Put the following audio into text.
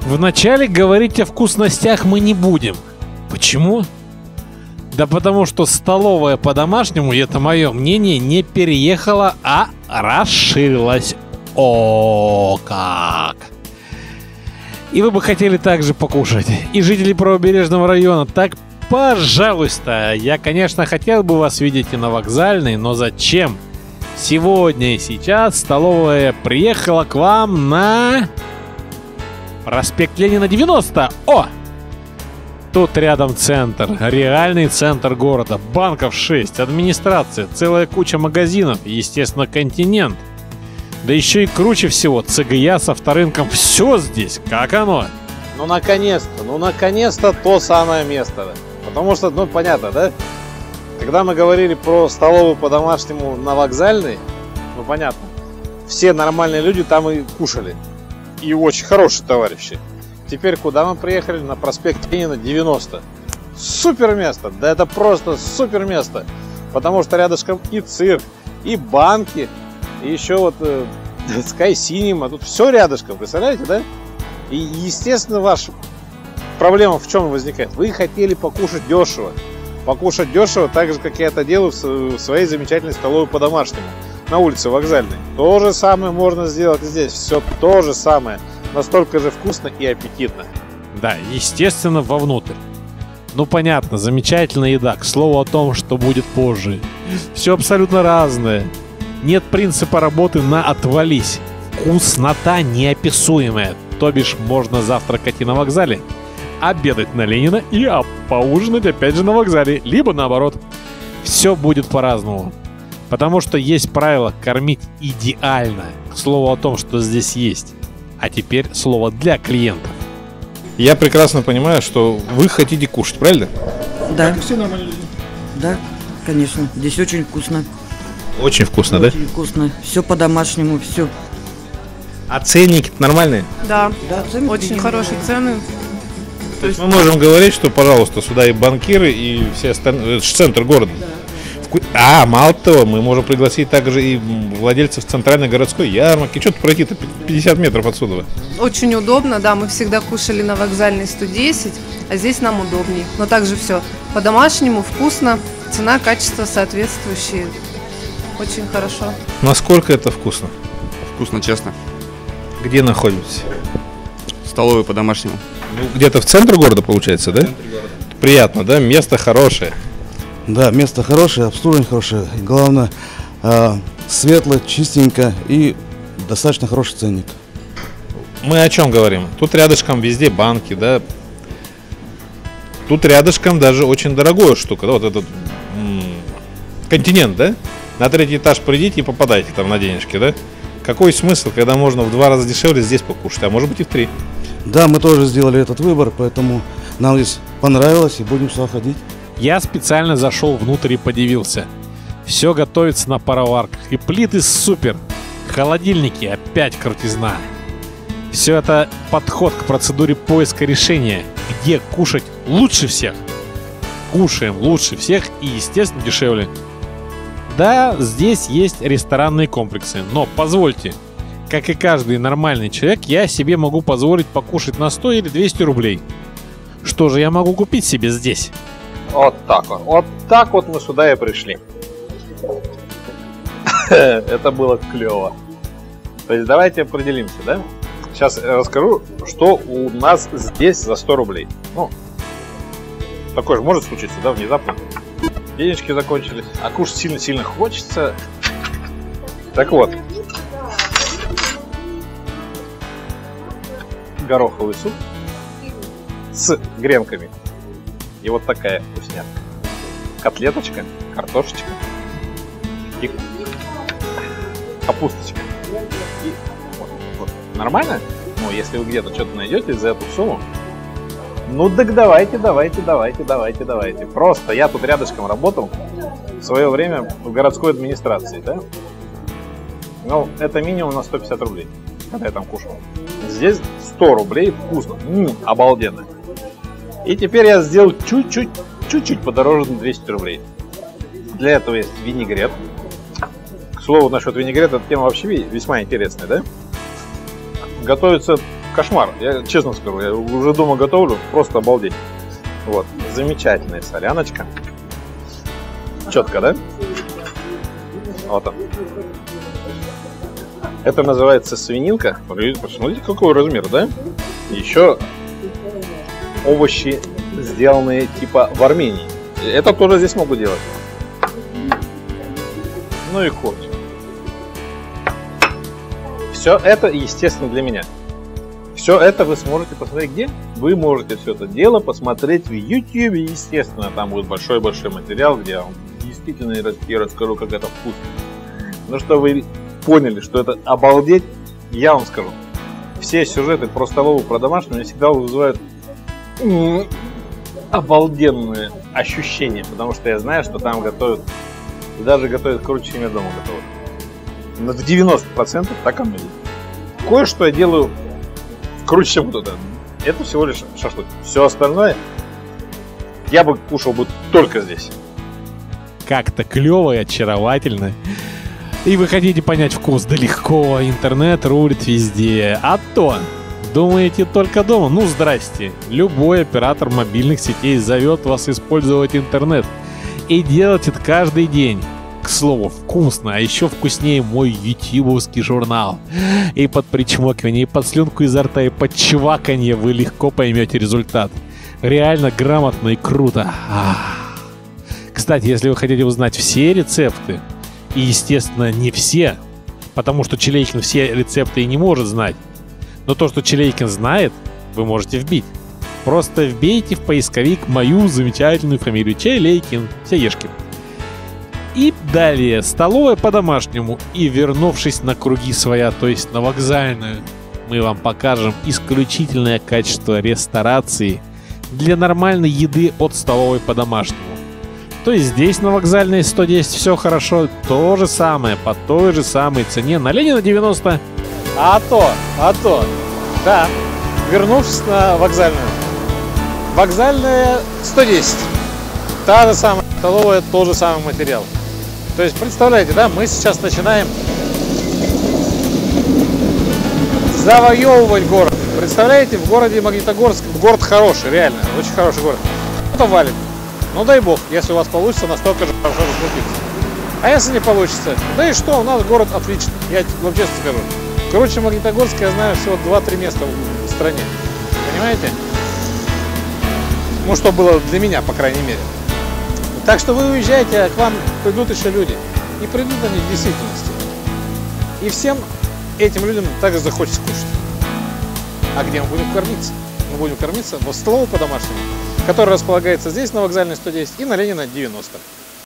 Вначале говорить о вкусностях мы не будем. Почему? Да потому что столовая по-домашнему, и это мое мнение, не переехала, а расширилась. О, как! И вы бы хотели также покушать. И жители правобережного района, так пожалуйста. Я, конечно, хотел бы вас видеть и на Вокзальной, но зачем? Сегодня и сейчас столовая приехала к вам на проспект Ленина 90. О! Тут рядом центр, реальный центр города, банков 6, администрация, целая куча магазинов, естественно, Континент. Да еще и круче всего, ЦГЯ с авторынком, все здесь, как оно? Ну наконец-то то самое место. Потому что, ну понятно, да? Когда мы говорили про столовую по-домашнему на Вокзальной, ну понятно, все нормальные люди там и кушали. И очень хорошие товарищи. Теперь куда мы приехали? На проспект Ленина 90. Супер место! Да это просто супер место! Потому что рядышком и цирк, и банки, и еще вот Sky Cinema. Тут все рядышком, представляете, да? И естественно ваша проблема в чем возникает? Вы хотели покушать дешево. Покушать дешево, так же, как я это делаю в своей замечательной столовой по-домашнему. На улице Вокзальной. То же самое можно сделать и здесь. Все то же самое. Настолько же вкусно и аппетитно. Да, естественно, вовнутрь. Ну понятно, замечательная еда. К слову о том, что будет позже. Все абсолютно разное. Нет принципа работы на отвались. Вкуснота неописуемая. То бишь можно завтракать и на вокзале, обедать на Ленина и поужинать опять же на вокзале. Либо наоборот. Все будет по-разному. Потому что есть правило кормить идеально. К слову о том, что здесь есть. А теперь слово для клиентов. Я прекрасно понимаю, что вы хотите кушать, правильно? Да. Как и все нормальные люди. Да, конечно. Здесь очень вкусно. Очень вкусно, да? Очень вкусно. Все по-домашнему, все. А ценники нормальные? Да, Да, очень хорошие цены. То есть мы можем говорить, что, пожалуйста, сюда и банкиры, и все остальные, это же центр города. Да. А, мало того, мы можем пригласить также и владельцев центральной городской ярмарки. Что-то пройти-то 50 метров отсюда. Очень удобно, да, мы всегда кушали на Вокзальной 110, а здесь нам удобнее. Но также все по-домашнему, вкусно, цена, качество соответствующие. Очень хорошо. Насколько это вкусно? Вкусно, честно. Где находитесь? Столовая по-домашнему. Ну, где-то в центре города, получается, да? Приятно, да? Место хорошее. Да, место хорошее, обслуживание хорошее. И главное, светло, чистенько и достаточно хороший ценник. Мы о чем говорим? Тут рядышком везде банки, да? Тут рядышком даже очень дорогая штука, да? Вот этот Континент, да? На 3-й этаж придите и попадайте там на денежки, да? Какой смысл, когда можно в 2 раза дешевле здесь покушать, а может быть и в 3? Да, мы тоже сделали этот выбор, поэтому нам здесь понравилось и будем сюда ходить. Я специально зашел внутрь и подивился. Все готовится на пароварках. И плиты супер. Холодильники опять крутизна. Все это подход к процедуре поиска решения. Где кушать лучше всех. Кушаем лучше всех и, естественно, дешевле. Да, здесь есть ресторанные комплексы. Но позвольте, как и каждый нормальный человек, я себе могу позволить покушать на 100 или 200 рублей. Что же я могу купить себе здесь? Вот так вот. Вот так вот мы сюда и пришли. Это было клево. То есть давайте определимся, да? Сейчас я расскажу, что у нас здесь за 100 рублей. Ну, такое же может случиться, да, внезапно. Денежки закончились, а кушать сильно-сильно хочется. Так вот. Гороховый суп с гренками. И вот такая вкуснятка. Котлеточка, картошечка и капусточка. И вот. Нормально? Ну, если вы где-то что-то найдете за эту сумму, ну так давайте. Просто я тут рядышком работал в свое время в городской администрации, да? Ну, это минимум на 150 рублей, когда я там кушал. Здесь 100 рублей вкусно, обалденно. И теперь я сделал чуть-чуть подороже на 200 рублей. Для этого есть винегрет. К слову, насчет винегрета, эта тема вообще весьма интересная, да? Готовится кошмар, я честно скажу, я уже дома готовлю, просто обалдеть. Вот, замечательная соляночка. Четко, да? Вот он. Это называется свининка. Посмотрите, какой размер, да? Еще овощи, сделанные типа в Армении. Это тоже здесь могут делать. Ну и кофе. Все это, естественно, для меня. Все это вы сможете посмотреть где? Вы можете все это дело посмотреть в YouTube, естественно. Там будет большой-большой материал, где я вам действительно расскажу, как это вкусно. Ну что вы поняли, что это обалдеть, я вам скажу. Все сюжеты про столовую, про домашнюю всегда вызывают обалденные ощущения, потому что я знаю, что там готовят, даже готовят круче, чем я дома готовлю. Но в 90% так оно и есть. Кое-что я делаю круче, чем кто-то. Это всего лишь шашлык. Все остальное я бы кушал бы только здесь. Как-то клево и очаровательно. И вы хотите понять вкус? Да легко, интернет рулит везде. А то, думаете только дома? Ну здрасте. Любой оператор мобильных сетей зовет вас использовать интернет. И делать это каждый день. К слову, вкусно, а еще вкуснее мой ютубовский журнал. И под причмокивание, и под слюнку изо рта, и под чваканье вы легко поймете результат. Реально грамотно и круто. Кстати, если вы хотите узнать все рецепты, и, естественно, не все, потому что Чилейкин все рецепты и не может знать, но то, что Чилейкин знает, вы можете вбить. Просто вбейте в поисковик мою замечательную фамилию Чилейкин, Сеешкин. И далее, столовая по-домашнему. И вернувшись на круги своя, то есть на вокзальную, мы вам покажем исключительное качество ресторации для нормальной еды от столовой по-домашнему. То есть здесь на вокзальной 110 все хорошо, то же самое, по той же самой цене на Ленина 90. А то, да, вернувшись на вокзальную. Вокзальная 110. Та же самая столовая, тот же самый материал. То есть, представляете, да, мы сейчас начинаем завоевывать город. Представляете, в городе Магнитогорск, город хороший, реально, очень хороший город. Кто валит? Ну дай бог, если у вас получится настолько же хорошо раскрутиться. А если не получится, да и что, у нас город отличный, я вам честно скажу. Короче, Магнитогорск я знаю всего 2-3 места в стране, понимаете? Ну, что было для меня, по крайней мере. Так что вы уезжаете, а к вам придут еще люди. И придут они в действительности. И всем этим людям также захочется кушать. А где мы будем кормиться? Мы будем кормиться в столовой по-домашнему, которая располагается здесь, на вокзальной 110, и на Ленина 90.